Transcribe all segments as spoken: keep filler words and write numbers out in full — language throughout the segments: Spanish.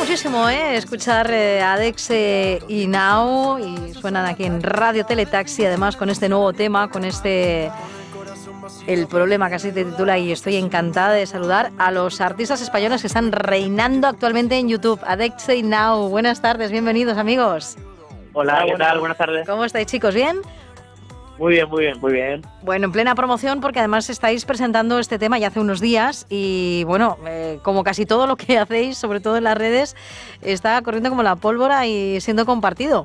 curiosísimo, ¿eh? Escuchar eh, a Adexe y Now, y suenan aquí en Radio Teletaxi, además con este nuevo tema, con este... El problema, que así te titula, y estoy encantada de saludar a los artistas españoles que están reinando actualmente en YouTube. Adexe y Now, buenas tardes, bienvenidos amigos. Hola, ¿qué tal? Buenas tardes. ¿Cómo estáis, chicos? ¿Bien? Muy bien, muy bien, muy bien. Bueno, en plena promoción, porque además estáis presentando este tema ya hace unos días y bueno, eh, como casi todo lo que hacéis, sobre todo en las redes, está corriendo como la pólvora y siendo compartido.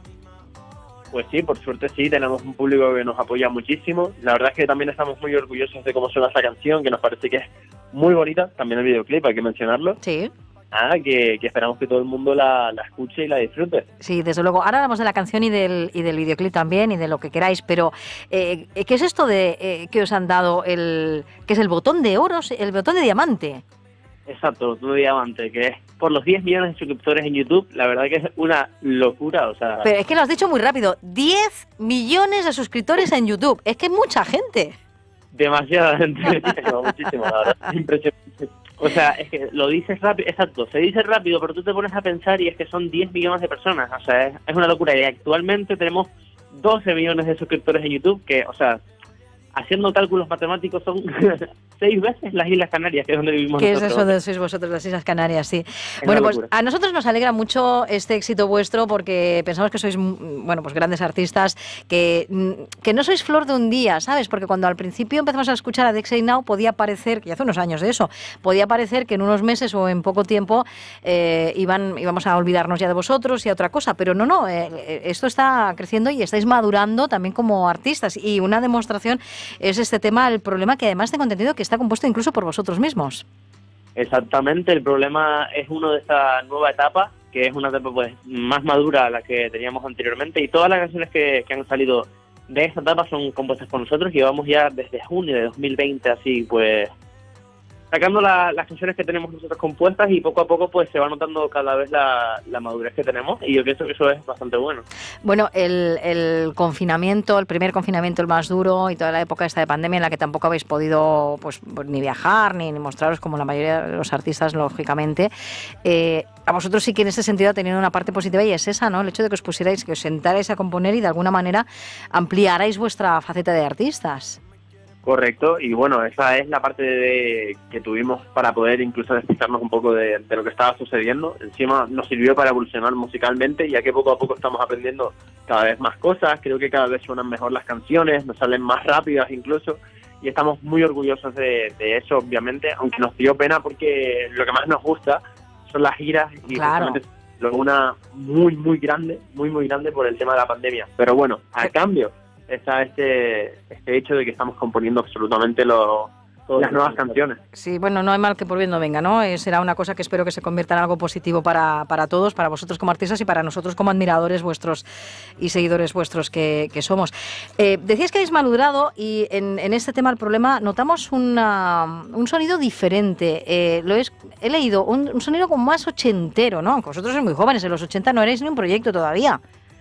Pues sí, por suerte sí, tenemos un público que nos apoya muchísimo. La verdad es que también estamos muy orgullosos de cómo suena esa canción, que nos parece que es muy bonita. También el videoclip, hay que mencionarlo. Sí. Ah, que, que esperamos que todo el mundo la, la escuche y la disfrute. Sí, desde luego. Ahora hablamos de la canción y del, y del videoclip también y de lo que queráis, pero eh, ¿qué es esto de eh, que os han dado el que es el botón de oro, el botón de diamante? Exacto, botón de diamante, que es por los diez millones de suscriptores en YouTube. La verdad que es una locura, o sea... Pero es que lo has dicho muy rápido, diez millones de suscriptores en YouTube, es que es mucha gente. Demasiada gente, muchísimo, muchísimo, la verdad, es impresionante. O sea, es que lo dices rápido, exacto, se dice rápido, pero tú te pones a pensar y es que son diez millones de personas, o sea, es, es una locura. Y actualmente tenemos doce millones de suscriptores en YouTube, que, o sea, haciendo cálculos matemáticos son seis veces las Islas Canarias, que es donde vivimos ¿Qué nosotros. es eso de sois vosotros, las Islas Canarias? Sí. Es bueno, una pues locura. a nosotros nos alegra mucho este éxito vuestro porque pensamos que sois, bueno, pues grandes artistas, que, que no sois flor de un día, ¿sabes? Porque cuando al principio empezamos a escuchar a Adexe y Now podía parecer, que ya hace unos años de eso, podía parecer que en unos meses o en poco tiempo eh, iban, íbamos a olvidarnos ya de vosotros y a otra cosa, pero no, no, eh, esto está creciendo y estáis madurando también como artistas, y una demostración es este tema, el problema, que además tengo entendido que está compuesto incluso por vosotros mismos. Exactamente, el problema es uno de esta nueva etapa, que es una etapa pues más madura a la que teníamos anteriormente, y todas las canciones que, que han salido de esta etapa son compuestas por nosotros. Llevamos ya desde junio de dos mil veinte así pues sacando la, las canciones que tenemos nosotros compuestas, y poco a poco pues se va notando cada vez la, la madurez que tenemos, y yo pienso que eso es bastante bueno. Bueno, el, el confinamiento, el primer confinamiento, el más duro, y toda la época esta de pandemia en la que tampoco habéis podido pues ni viajar ni, ni mostraros como la mayoría de los artistas, lógicamente, eh, a vosotros sí que en ese sentido ha tenido una parte positiva, y es esa, ¿no? El hecho de que os pusierais, que os sentarais a componer y de alguna manera ampliarais vuestra faceta de artistas. Correcto, y bueno, esa es la parte de, que tuvimos para poder incluso despistarnos un poco de, de lo que estaba sucediendo. Encima nos sirvió para evolucionar musicalmente, ya que poco a poco estamos aprendiendo cada vez más cosas. Creo que cada vez suenan mejor las canciones, nos salen más rápidas incluso, y estamos muy orgullosos de, de eso, obviamente, aunque nos dio pena porque lo que más nos gusta son las giras, y claro, luego una muy, muy grande, muy, muy grande por el tema de la pandemia. Pero bueno, a cambio está este este hecho de que estamos componiendo absolutamente lo, las nuevas canciones. Sí, bueno, no hay mal que por bien no venga, ¿no? Eh, será una cosa que espero que se convierta en algo positivo para, para todos, para vosotros como artistas y para nosotros como admiradores vuestros y seguidores vuestros que, que somos. Eh, decías que habéis madurado, y en, en este tema, el problema, notamos una, un sonido diferente. Eh, lo es, he leído, un, un sonido como más ochentero, ¿no? Aunque vosotros sois muy jóvenes, en los ochenta no erais ni un proyecto todavía.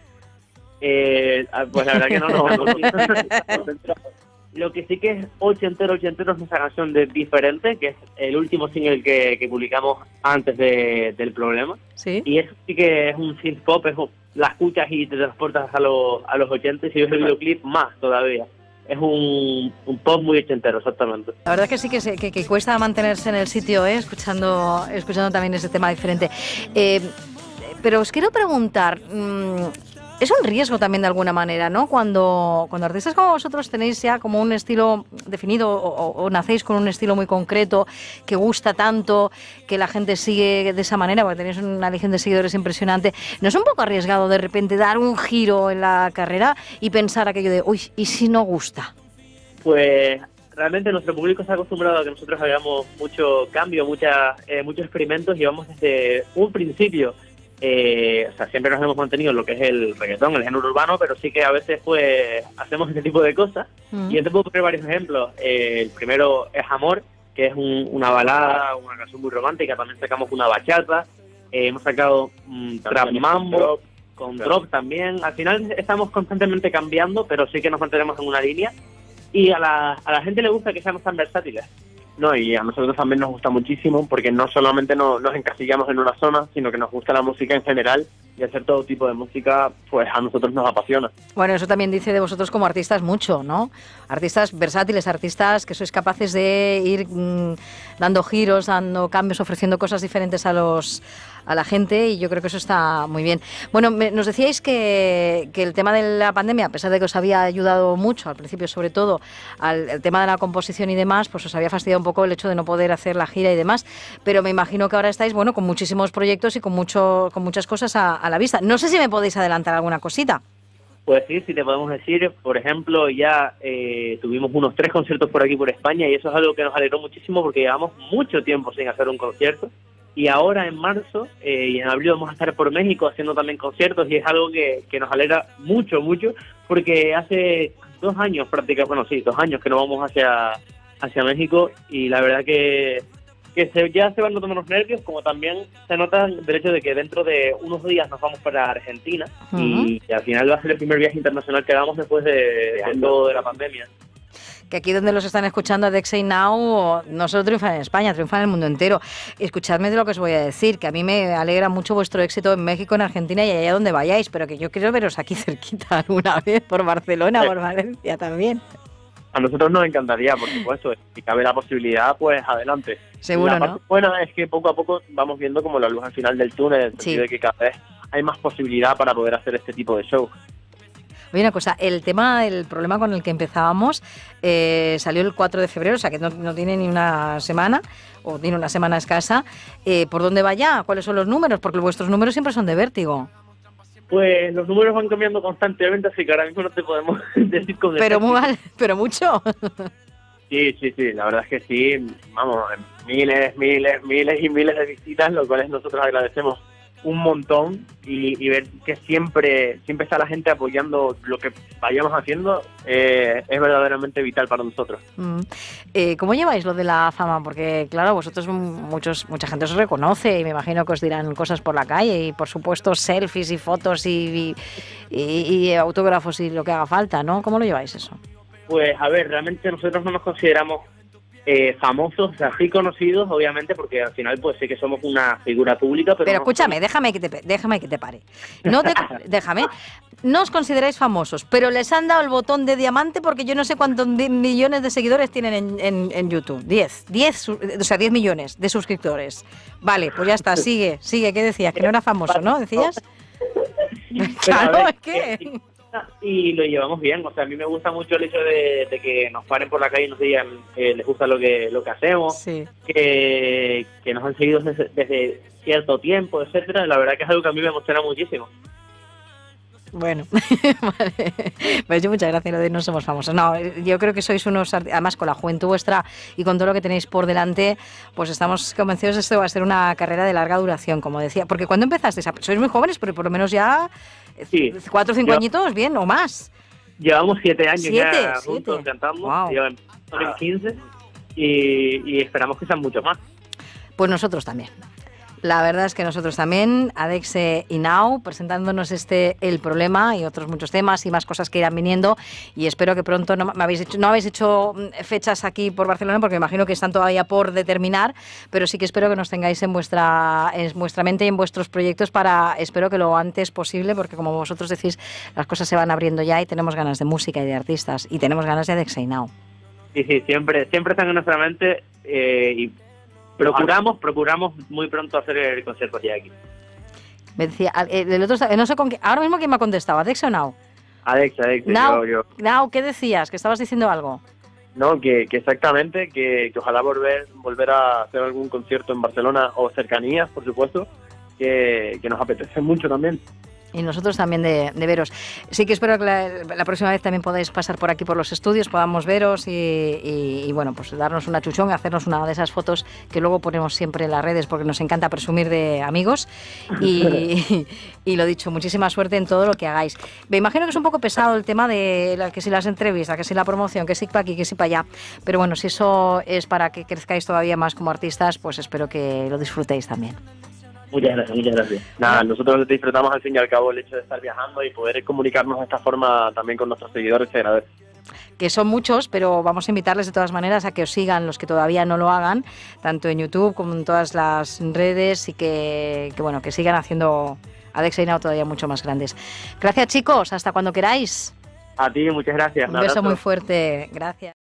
Eh, pues la verdad que no, no, no, no. Lo que sí que es ochentero, ochentero es nuestra canción de Diferente, que es el último single que, que publicamos antes de, del problema. Sí. Y eso sí que es un synth pop, es, la escuchas y te transportas a los, a los ochenta, y si ves el videoclip más todavía. Es un, un pop muy ochentero, exactamente. La verdad es que sí que, se, que, que cuesta mantenerse en el sitio, ¿eh? escuchando, escuchando también ese tema diferente. Eh, pero os quiero preguntar... Mmm, es un riesgo también de alguna manera, ¿no? Cuando, cuando artistas como vosotros tenéis ya como un estilo definido, o, o, o nacéis con un estilo muy concreto que gusta tanto, que la gente sigue de esa manera, porque tenéis una legión de seguidores impresionante, ¿no es un poco arriesgado de repente dar un giro en la carrera y pensar aquello de, uy, ¿y si no gusta? Pues realmente nuestro público está acostumbrado a que nosotros hagamos mucho cambio, mucha, eh, muchos experimentos, y vamos desde un principio. Eh, o sea, siempre nos hemos mantenido en lo que es el reggaetón, el género urbano, pero sí que a veces pues hacemos este tipo de cosas. Mm. Y yo te puedo poner varios ejemplos. Eh, el primero es Amor, que es un, una balada, una canción muy romántica. También sacamos una bachata, eh, hemos sacado un trap mambo, con claro. drop también. Al final estamos constantemente cambiando, pero sí que nos mantenemos en una línea. Y a la, a la gente le gusta que seamos tan versátiles. No, y a nosotros también nos gusta muchísimo porque no solamente no, nos encasillamos en una zona, sino que nos gusta la música en general y hacer todo tipo de música, pues a nosotros nos apasiona. Bueno, eso también dice de vosotros como artistas mucho, ¿no? Artistas versátiles, artistas que sois capaces de ir mmm, dando giros, dando cambios, ofreciendo cosas diferentes a los a la gente, y yo creo que eso está muy bien. Bueno, me, nos decíais que, que el tema de la pandemia, a pesar de que os había ayudado mucho, al principio sobre todo, al el tema de la composición y demás, pues os había fastidiado un poco el hecho de no poder hacer la gira y demás, pero me imagino que ahora estáis, bueno, con muchísimos proyectos y con mucho con muchas cosas a, a la vista. No sé si me podéis adelantar alguna cosita. Pues sí, sí te podemos decir, por ejemplo, ya eh, tuvimos unos tres conciertos por aquí por España y eso es algo que nos alegró muchísimo porque llevamos mucho tiempo sin hacer un concierto. Y ahora en marzo eh, y en abril vamos a estar por México haciendo también conciertos y es algo que, que nos alegra mucho, mucho, porque hace dos años prácticamente, bueno sí, dos años que no vamos hacia, hacia México y la verdad que, que se, ya se van notando los nervios, como también se nota el hecho de que dentro de unos días nos vamos para Argentina. Uh-huh. y, y al final va a ser el primer viaje internacional que hagamos después de, de todo de la pandemia. Que aquí donde los están escuchando, Adexei Now, no solo triunfan en España, triunfan en el mundo entero. Escuchadme de lo que os voy a decir, que a mí me alegra mucho vuestro éxito en México, en Argentina y allá donde vayáis, pero que yo quiero veros aquí cerquita alguna vez, por Barcelona, sí. por Valencia también. A nosotros nos encantaría, por supuesto, si cabe la posibilidad, pues adelante. Seguro, la ¿no? parte buena es que poco a poco vamos viendo como la luz al final del túnel, en el sentido sí. de que cada vez hay más posibilidad para poder hacer este tipo de shows. Oye, una cosa, el tema, el problema con el que empezábamos eh, salió el cuatro de febrero, o sea que no, no tiene ni una semana, o tiene una semana escasa. Eh, ¿Por dónde va ya? ¿Cuáles son los números? Porque vuestros números siempre son de vértigo. Pues los números van cambiando constantemente, así que ahora mismo no te podemos decir con Pero muy mal, pero mucho. Sí, sí, sí, la verdad es que sí, vamos, miles, miles, miles y miles de visitas, lo cual nosotros agradecemos un montón y, y ver que siempre siempre está la gente apoyando lo que vayamos haciendo eh, es verdaderamente vital para nosotros. Mm. Eh, ¿Cómo lleváis lo de la fama? Porque claro, vosotros muchos mucha gente os reconoce y me imagino que os dirán cosas por la calle y por supuesto selfies y fotos y, y, y, y autógrafos y lo que haga falta, ¿no? ¿Cómo lo lleváis eso? Pues a ver, realmente nosotros no nos consideramos Eh, famosos, o sea, sí conocidos, obviamente, porque al final pues sí que somos una figura pública, pero... Pero no escúchame, déjame que te, déjame que te pare. No te, déjame. No os consideráis famosos, pero les han dado el botón de diamante porque yo no sé cuántos millones de seguidores tienen en, en, en YouTube. Diez, diez, o sea, diez millones de suscriptores. Vale, pues ya está, sigue, sigue. ¿Qué decías? Que no era famoso, ¿no? ¿Decías? Claro, es que... Y lo llevamos bien, o sea, a mí me gusta mucho el hecho de, de que nos paren por la calle y nos digan que les gusta lo que lo que hacemos, sí. que, que nos han seguido desde, desde cierto tiempo, etcétera. La verdad que es algo que a mí me emociona muchísimo. Bueno, vale. Pues yo muchas gracias, lo de no somos famosos. No, yo creo que sois unos, además con la juventud vuestra y con todo lo que tenéis por delante, pues estamos convencidos de que esto va a ser una carrera de larga duración, como decía. Porque cuando empezasteis, sois muy jóvenes, pero por lo menos ya sí. cuatro o cinco yo, añitos, bien, o más. Llevamos siete años siete, ya siete. juntos cantando, wow. llevamos quince y, y esperamos que sean muchos más. Pues nosotros también. La verdad es que nosotros también, Adexei Now, presentándonos este El Problema y otros muchos temas y más cosas que irán viniendo, y espero que pronto no, me habéis hecho, no habéis hecho fechas aquí por Barcelona porque me imagino que están todavía por determinar, pero sí que espero que nos tengáis en vuestra, en vuestra mente y en vuestros proyectos para, espero que lo antes posible, porque como vosotros decís, las cosas se van abriendo ya y tenemos ganas de música y de artistas y tenemos ganas de Adexei Now. Sí, sí, siempre, siempre están en nuestra mente eh, y Procuramos, procuramos muy pronto hacer el concierto ya aquí. Me decía, el otro, no sé con qué, ahora mismo quién me ha contestado, ¿Adexei o Now? Adexei, Adexei, Now, yo, yo. Now, ¿qué decías? ¿Que estabas diciendo algo? No, que, que exactamente, que, que ojalá volver volver a hacer algún concierto en Barcelona o cercanías, por supuesto, que, que nos apetece mucho también. Y nosotros también de, de veros. Sí que espero que la, la próxima vez también podáis pasar por aquí por los estudios, podamos veros y, y, y bueno, pues darnos una chuchón, hacernos una de esas fotos que luego ponemos siempre en las redes porque nos encanta presumir de amigos. Y, y lo dicho, muchísima suerte en todo lo que hagáis. Me imagino que es un poco pesado el tema de la, que si las entrevistas, que si la promoción, que si para aquí, que si para allá. Pero bueno, si eso es para que crezcáis todavía más como artistas, pues espero que lo disfrutéis también. Muchas gracias, muchas gracias. Nada, nosotros disfrutamos al fin y al cabo el hecho de estar viajando y poder comunicarnos de esta forma también con nuestros seguidores, se agradece. que son muchos, pero vamos a invitarles de todas maneras a que os sigan los que todavía no lo hagan, tanto en YouTube como en todas las redes, y que, que bueno, que sigan haciendo Adexa y Now todavía mucho más grandes. Gracias, chicos, hasta cuando queráis. A ti, muchas gracias. Un beso muy fuerte, gracias.